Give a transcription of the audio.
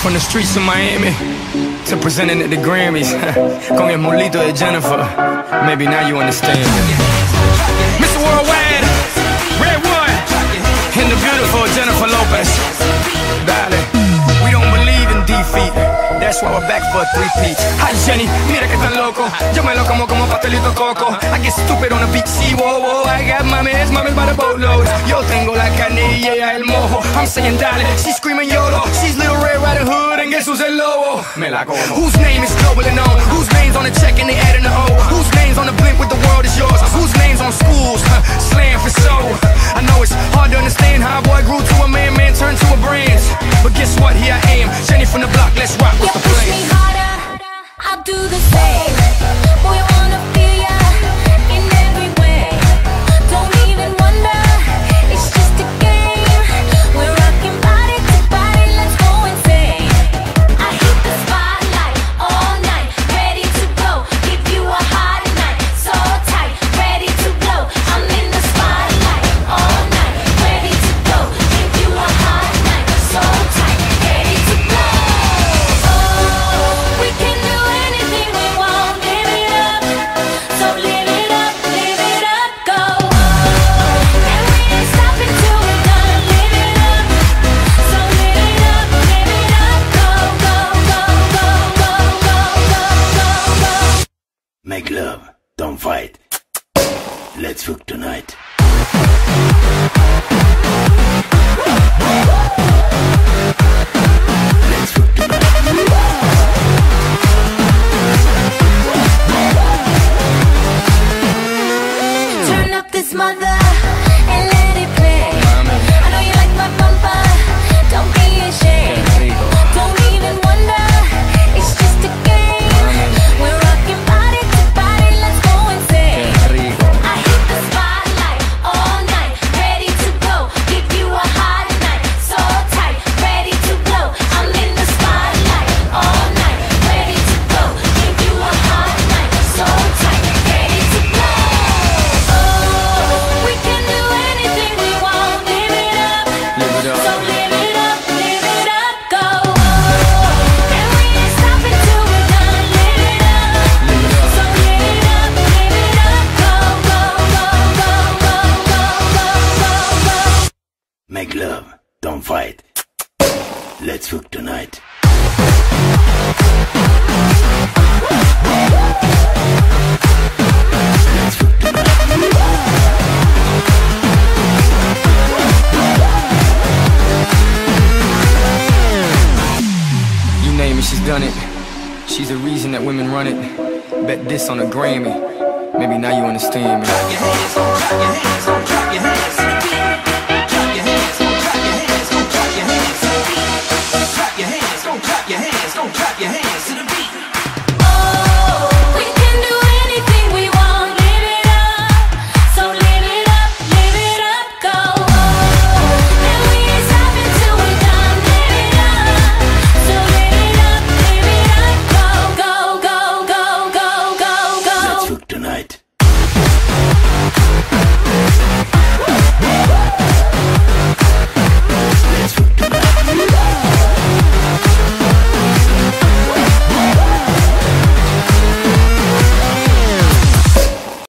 from the streets of Miami to presenting at the Grammys con el mulito de Jennifer. Maybe now you understand. Mr. Worldwide, RedOne, and the beautiful Jennifer Lopez. Dale, we don't believe in defeat. That's why we're back for a three-peat. Hi Jenny, mira que tan loco. Yo me lo como pastelito coco. I get stupid on the beat, see, whoa, whoa. I got Mamís by the boatload. Yo tengo la carne y ella el mojo. I'm saying dale, she's screaming YOLO. She's Little Red Riding Hood and guess who's el lobo? Me la como. Whose name is global and known? Whose name's on the check and they adding the O? Whose name's on the blimp with the world is yours? Whose name's on schools? Slam for show. I know it's hard to understand how a boy grew to a man turned to a brand. But guess what? Here I am, Jenny from the block. Let's rock with the plan. Push me harder, I'll do the same. Boy, I wanna feel ya in every way. Don't even wonder, it's just a game. We're rocking body to body, let's go insane. I hit the spotlight all night, ready to go. Give you a hot night, so tight, ready to blow. I'm in the spotlight all night, ready to go. Give you a hot night, so tight, ready to blow. We can do anything we want, live it up. So live it up, go. And we ain't stopping till we're done, live it up. So live it up, go, go, go, go, go, go, go, go, go. Make love, don't fight. Let's fuck tonight. Let's fuck tonight. Turn up this mother and let it play. I know you like my bumper, don't be ashamed. Don't even wonder, it's just a game. We're rocking body to body, let's go insane. I hit the spotlight all night, ready to go. Give you a hot night, so tight, ready to blow. I'm in the spotlight all night, ready to go. Give you a hot night, so tight, ready to blow. We can do anything we want, live it up. So live it up, go. And we ain't stopping till we're done, live it up. So live it up, go, go, go, go, go, go, go, go, go. Make love, don't fight. Let's fuck tonight. Let's fuck tonight. You name it, she's done it. She's the reason that women run it. Bet this on a Grammy. Maybe now you understand me. Clap your hands, clap your hands, clap your hands. Clap your hands, clap your hands, clap your hands. Clap your hands, clap your hands, clap your hands to the